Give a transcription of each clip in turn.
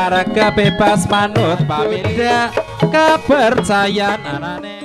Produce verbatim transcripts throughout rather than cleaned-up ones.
warga bebas manut pamindah kepercayaan anane.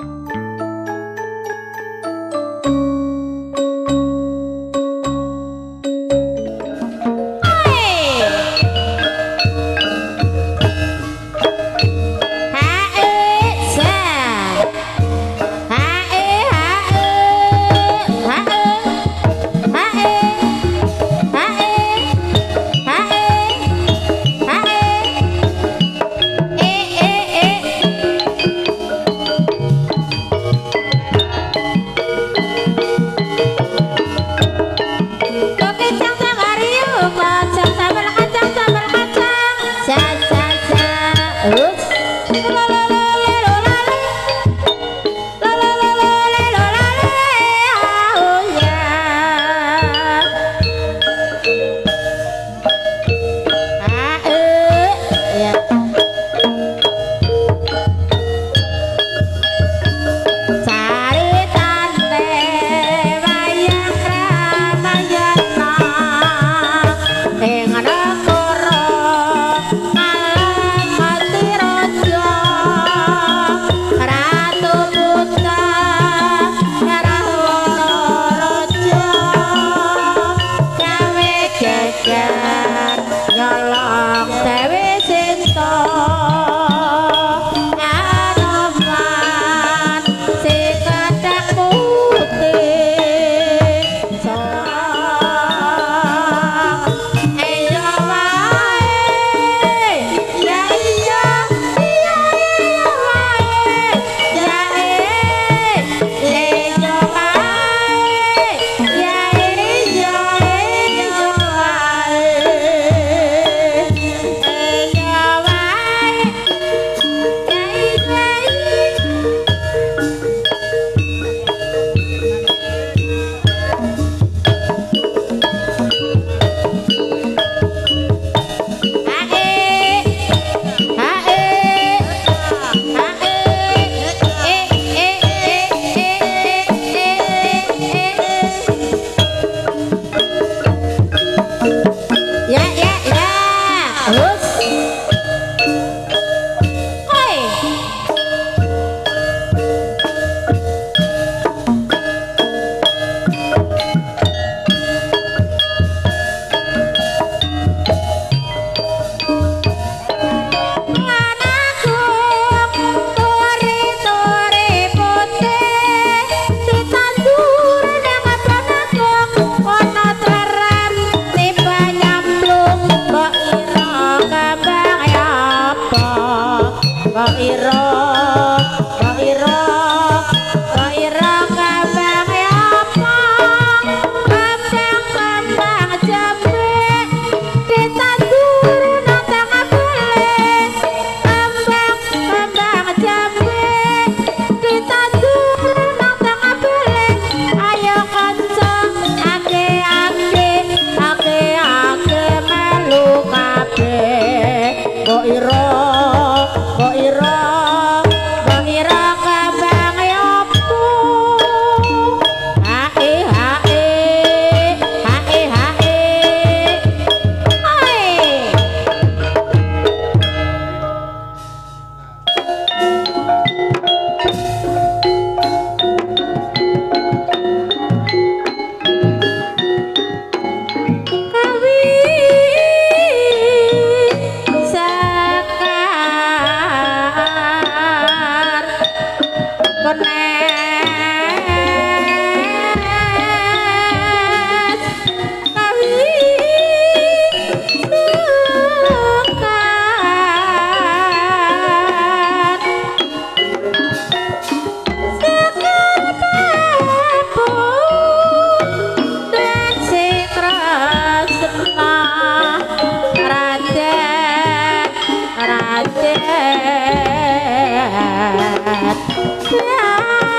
Yeah.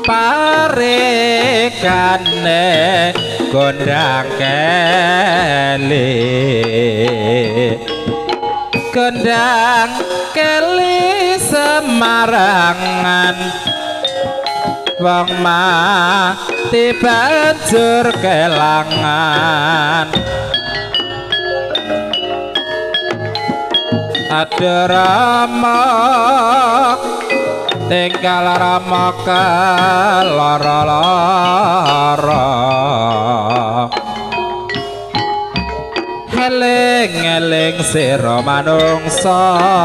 parekane gondang keli gondang keli Semarangan wong mati banjur kelangan ada Rama tinggal Rama keloro-loro eling-eling sira manungsa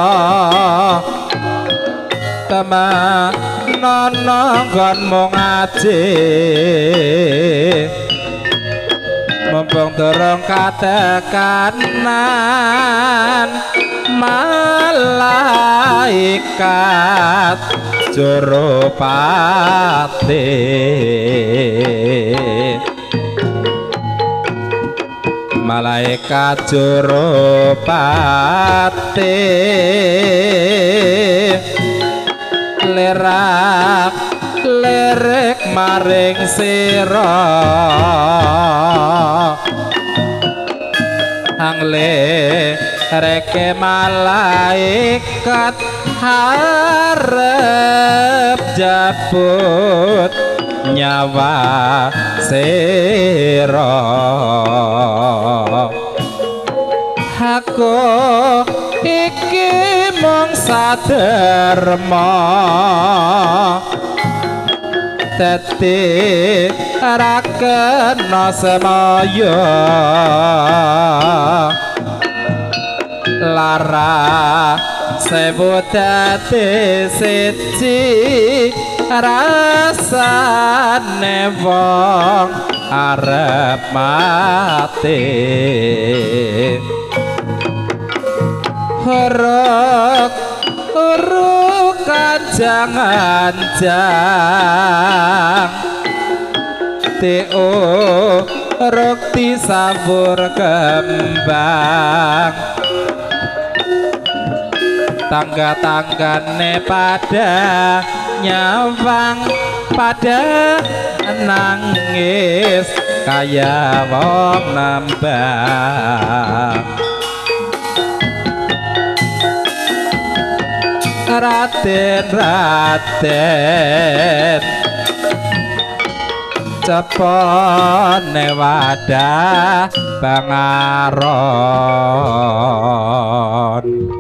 temanono nggonmu ngaji mumpung durung katekanan malaikat Jurupati malaikat Jurupati lerak lirik maring sira angle reke malaikat harap jabut nyawa sira aku iki mung saderma dadi ra kena semaya lara sewu dadi siji rasane wong arep mati horok uruk kanjang-anjang teo rok disabur kembang tangga-tanggane pada nyawang pada nangis kaya wong nambang Raden Raden cepone wadah Bangaron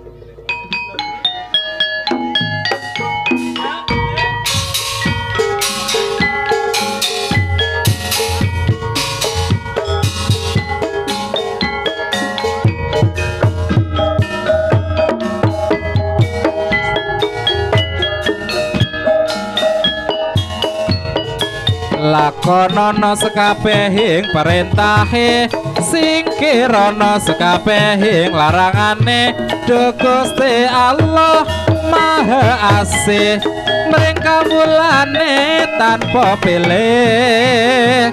lakonono sekabehing perintahe singkirono sekabehing larangane Duh Gusti Allah Maha Asih mring kawulane tanpa pilih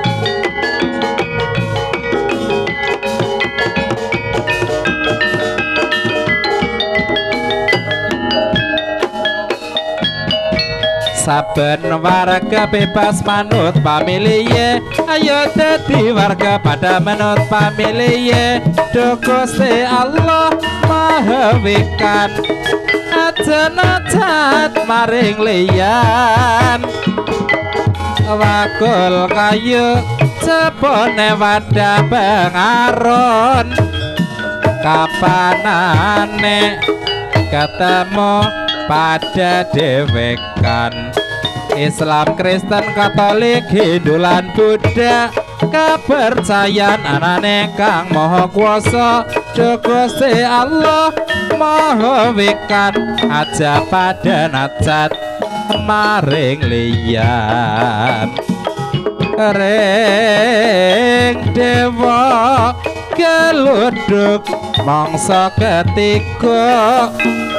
saben warga bebas manut pamilihe ayo dadi warga pada manut pamilihe Duh Gusti Allah Maha Wikan aja nacat maring liyan wakul kayu cepone wadah Bangaron kapanane ketemu pada dewekan Islam, Kristen, Katolik, Hindu lan Buddha kepercayaan anane kang maha kuwasa Duh Gusti Allah Maha Wikan aja pada nacat maring liyan ring dewa geluduk mangsa ketiga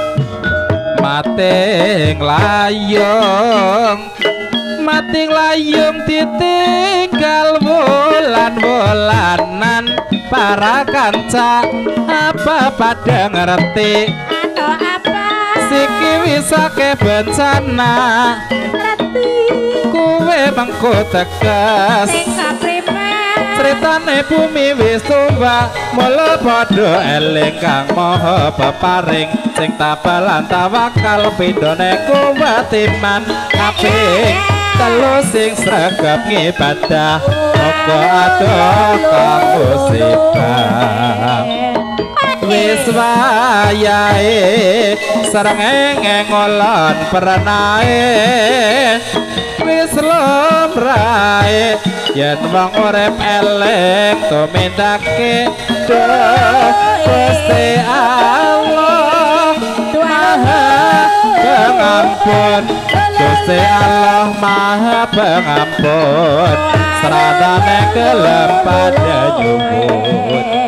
mating layung mating layung ditinggal wulan-wulanan para kanca apa pada ngerti anu apa siki wisake bencana ngerti mengko tegas sing kaprimen critane bumi wis tumbak mula padha eling kang maha peparing sing tabalan tawakal pindhone kuwat iman kabeh telu sing sregep ngibadah muga adoh kanggo sibah wis wayahe srengenge ngolon perenae wis lumrahe yen wong urip eleng tumindake duh Gusti Allah Maha Pengampun Gusti Allah Maha Pengampun seradane gelem pada nyuwun